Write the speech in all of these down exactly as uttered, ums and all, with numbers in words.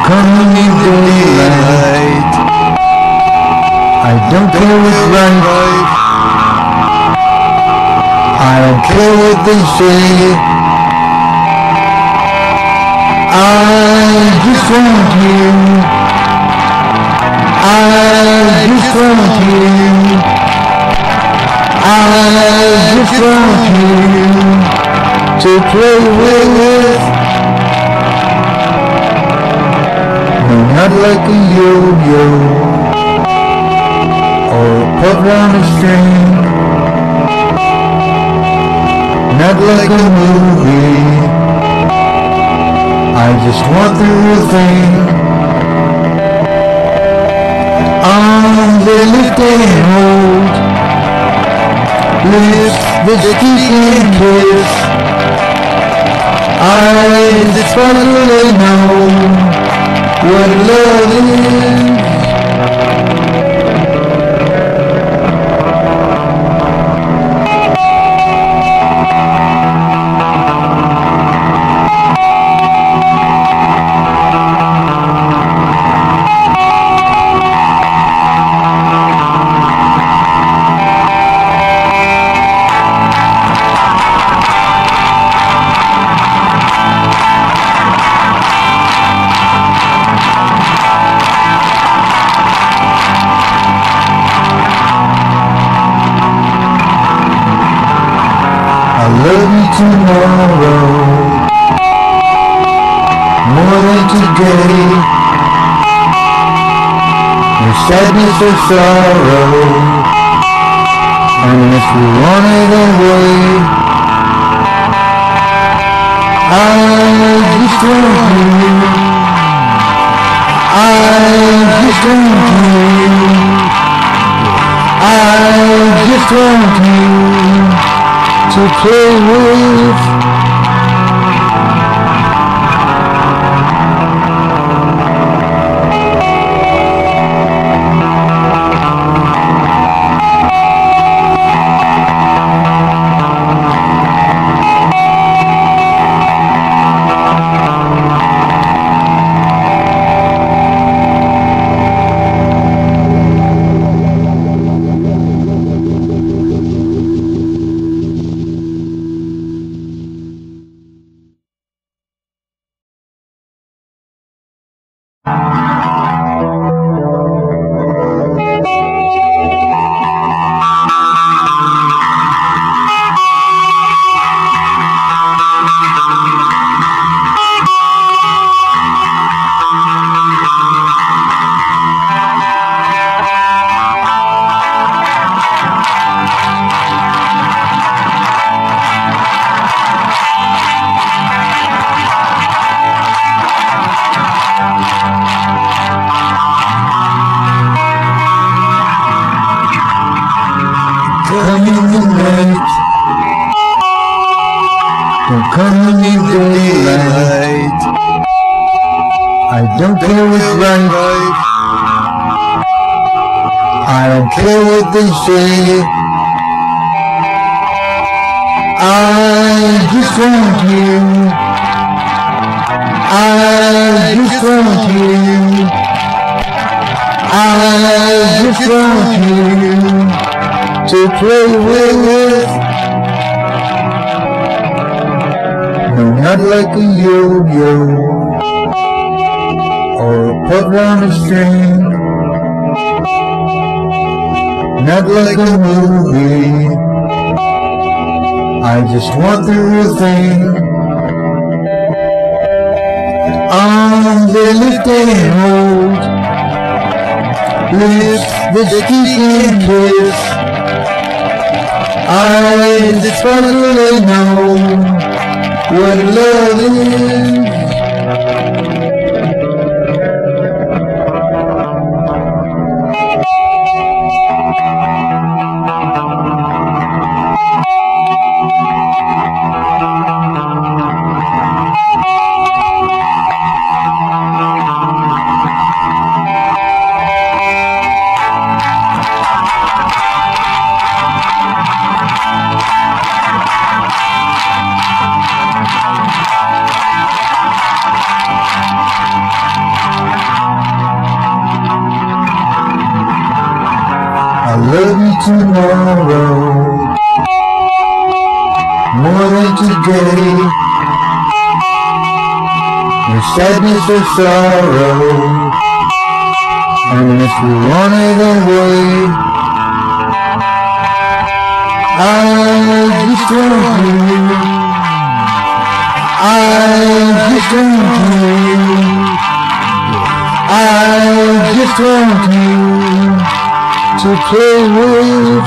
Come in daylight. I don't care what's right. I don't care what they say. I just want you. I just want you. I just want you to play with. No, not like a yo-yo or a pup on a string. Not like a movie. I just want the real thing. On the lift and hold, lips that kiss and kiss, eyes that sparkle and know what love is. I love you tomorrow, more than today. Your sadness or sorrow, and if you want it away, I just want you. I just want you. I just want you to play with. Come in the night, don't come in daylight. I don't care what's right. I don't care what they say. I just want you. I just want you. I just want you to play with. No, not like a yo-yo or a pup on a string. Not like a movie. I just want the real thing. On the lift and hold, lips that kiss and kiss, eyes that sparkle and know what love is. love you tomorrow more than today. No sadness or sorrow, unless we want it away. I just want you, I just want you, I just want you to play with.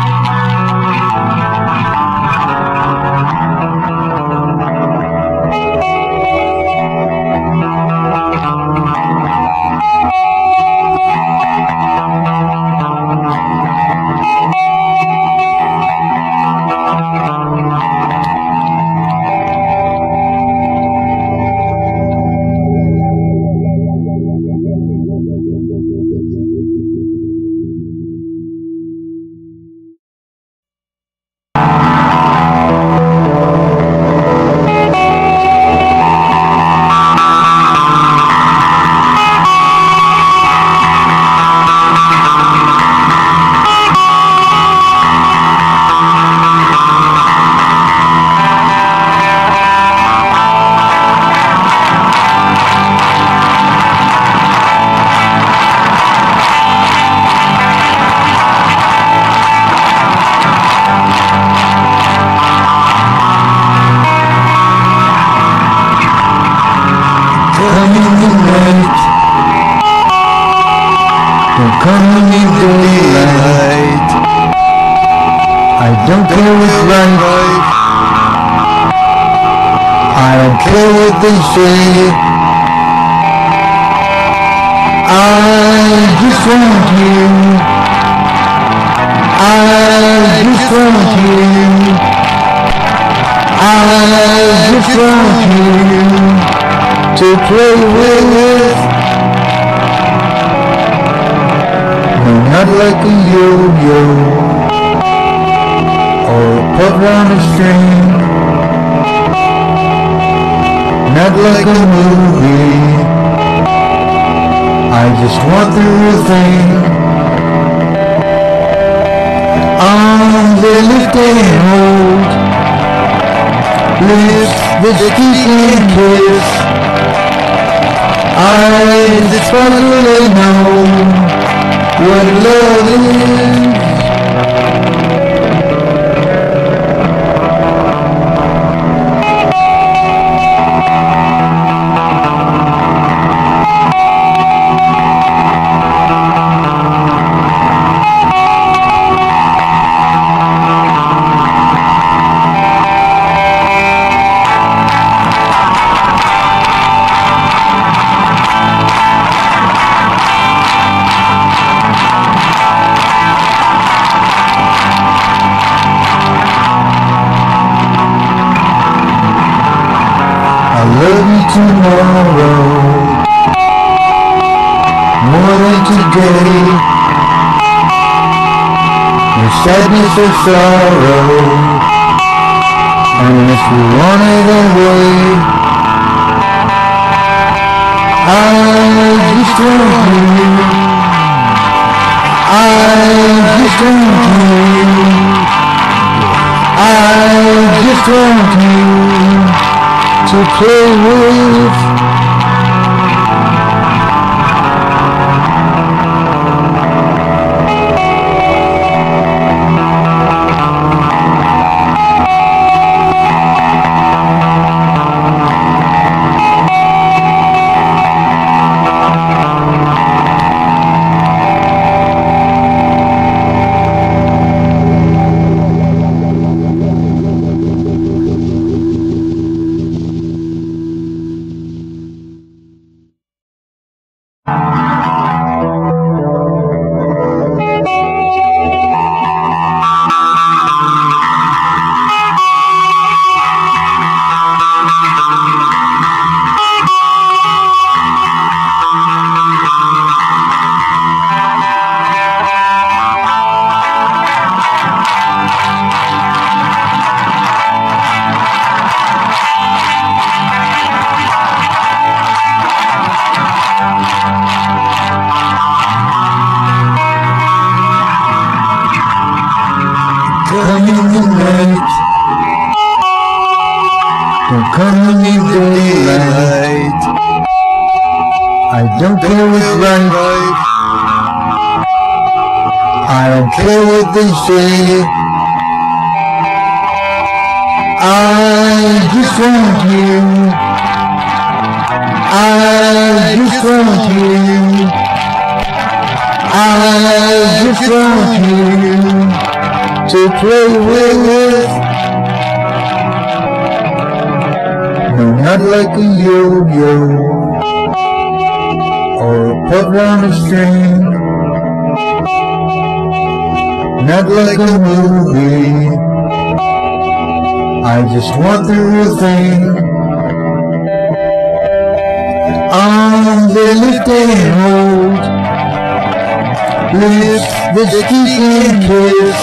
Don't come in the daylight. I don't care what's right. I don't care what they say. I just want you. I just want you. I just want you to play with. No, not like a yo-yo or a pup on a string. Not like a movie. I just want the real thing. Arms they lift and hold, lips that speak and kiss, eyes that sparkle they know what love is. Love you tomorrow more than today. No sadness or sorrow, unless we want it away. I just want you. I just want you. I just want you to play with. come when you daylight. I don't care what's right. I don't care what they say. I just want you. I just want you. I just want you to play with. No, not like a yo-yo or a pup on a string. Not like a movie. I just want the real thing. On the lift and hold, lips that kiss and kiss.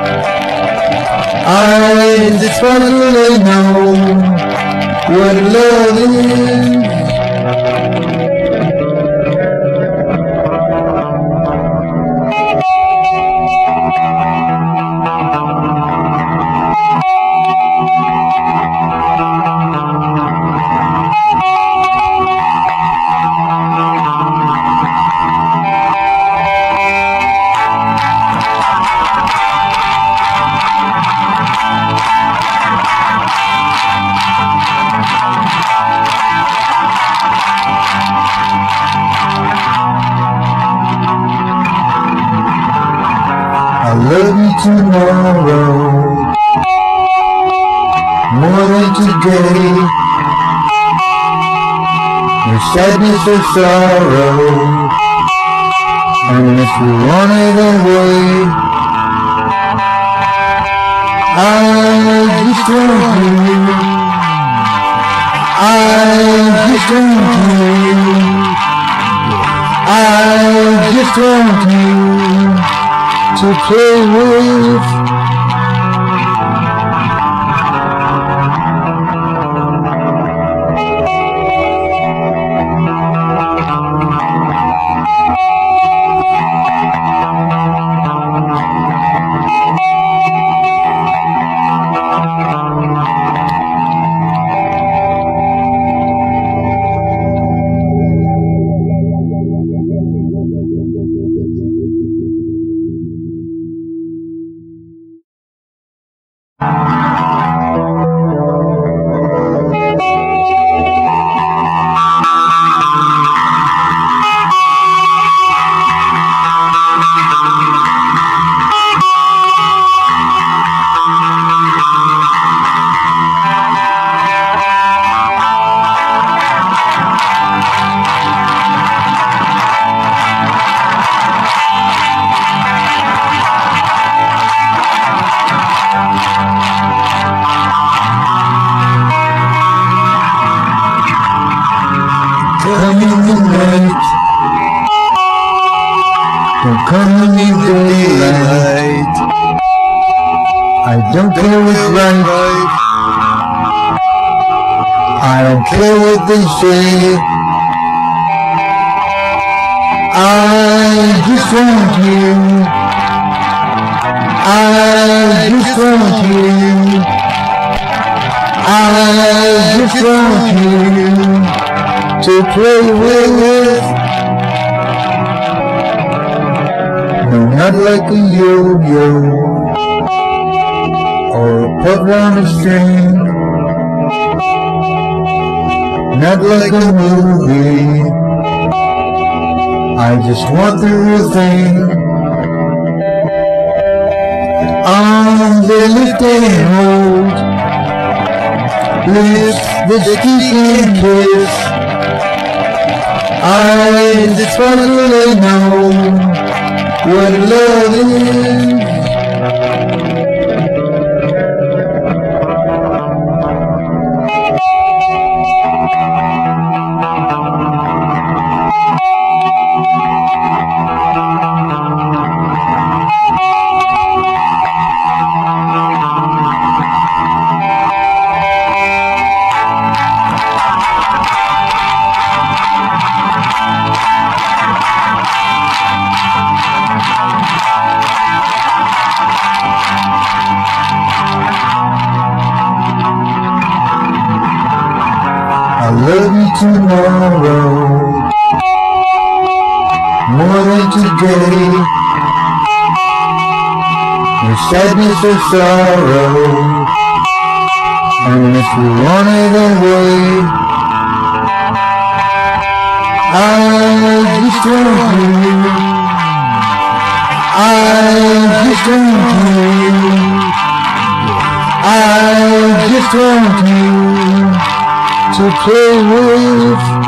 Eyes that sparkle and know what love is. I love you tomorrow, more than today. Your sadness or sorrow, unless we want it away. I just want you. I just want you. I just want you to play with. Come in the night, don't come in the daylight. I don't care what's right, I don't care what they say. I just want you, I just want you, I just want you to play with. No, not like a yo-yo or a pup on a string. Not like a movie. I just want the real thing. On the lift and hold, lips that kiss and kiss. Eyes that sparkle and know what love is. tomorrow, more than today. Your sadness or sorrow, and if you want it away, I just want you, I just want you, I just want you to play with.